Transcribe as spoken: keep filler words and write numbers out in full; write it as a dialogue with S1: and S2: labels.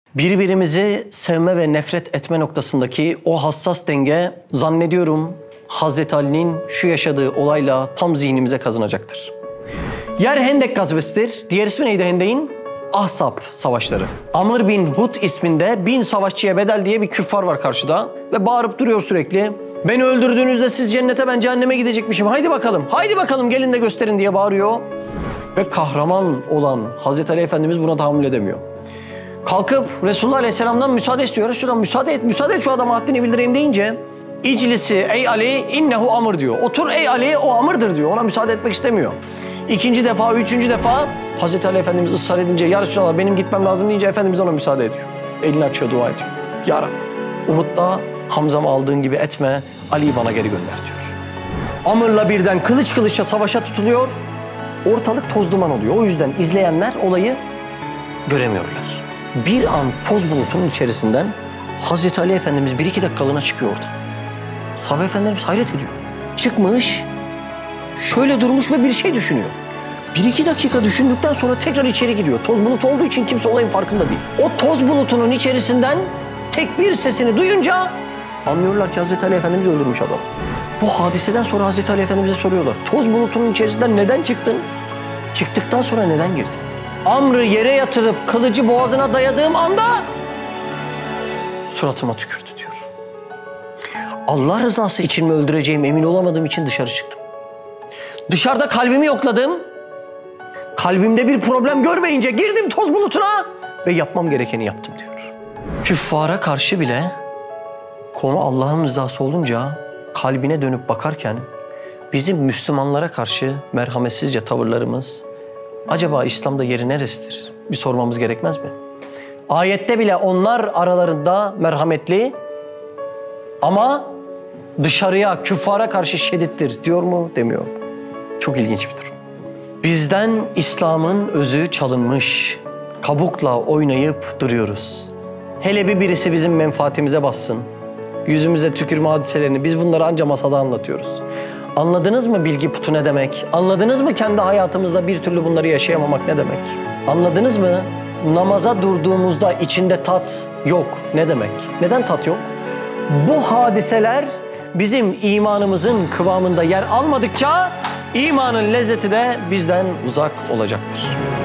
S1: Birbirimizi sevme ve nefret etme noktasındaki o hassas denge zannediyorum Hazreti Ali'nin şu yaşadığı olayla tam zihnimize kazınacaktır. Yer Hendek gazvesidir. Diğer ismi neydi Hendek'in? Ahzab savaşları. Amr bin Hud isminde bin savaşçıya bedel diye bir küffar var karşıda ve bağırıp duruyor sürekli. Beni öldürdüğünüzde siz cennete, ben cehenneme gidecekmişim. Haydi bakalım, haydi bakalım gelin de gösterin diye bağırıyor. Ve kahraman olan Hazreti Ali Efendimiz buna tahammül edemiyor. Kalkıp Resulullah Aleyhisselam'dan müsaade istiyor. Resulullah müsaade et, müsaade et şu adama haddini bildireyim deyince İclisi ey Ali innehu amr diyor. Otur ey Ali, o amırdır diyor. Ona müsaade etmek istemiyor. İkinci defa, üçüncü defa Hazreti Ali Efendimiz ısrar edince ya Resulallah benim gitmem lazım deyince Efendimiz ona müsaade ediyor. Elini açıyor, dua ediyor. Ya Rabbi, Uhud'da Hamza'mı aldığın gibi etme, Ali'yi bana geri gönder diyor. Amr'la birden kılıç kılıça savaşa tutuluyor. Ortalık toz duman oluyor. O yüzden izleyenler olayı göremiyorlar. Bir an toz bulutunun içerisinden Hazreti Ali Efendimiz bir iki dakikalığına çıkıyor orada. Sahabe Efendimiz hayret ediyor. Çıkmış, şöyle durmuş ve bir şey düşünüyor. Bir iki dakika düşündükten sonra tekrar içeri giriyor. Toz bulut olduğu için kimse olayın farkında değil. O toz bulutunun içerisinden tekbir sesini duyunca anlıyorlar ki Hazreti Ali Efendimiz öldürmüş adamı. Bu hadiseden sonra Hazreti Ali Efendimiz'e soruyorlar. Toz bulutunun içerisinden neden çıktın? Çıktıktan sonra neden girdin? Amr'ı yere yatırıp kılıcı boğazına dayadığım anda suratıma tükürdü diyor. Allah rızası için mi öldüreceğim emin olamadığım için dışarı çıktım. Dışarıda kalbimi yokladım. Kalbimde bir problem görmeyince girdim toz bulutuna ve yapmam gerekeni yaptım diyor. Küffara karşı bile konu Allah'ın rızası olunca kalbine dönüp bakarken bizim Müslümanlara karşı merhametsizce tavırlarımız acaba İslam'da yeri neresidir? Bir sormamız gerekmez mi? Ayette bile onlar aralarında merhametli ama dışarıya, küffara karşı şiddettir diyor mu, demiyor mu? Çok ilginç bir durum. Bizden İslam'ın özü çalınmış, kabukla oynayıp duruyoruz. Hele bir birisi bizim menfaatimize bassın, yüzümüze tükürme hadiselerini biz bunları anca masada anlatıyoruz. Anladınız mı bilgi putu ne demek? Anladınız mı kendi hayatımızda bir türlü bunları yaşayamamak ne demek? Anladınız mı namaza durduğumuzda içinde tat yok ne demek? Neden tat yok? Bu hadiseler bizim imanımızın kıvamında yer almadıkça imanın lezzeti de bizden uzak olacaktır.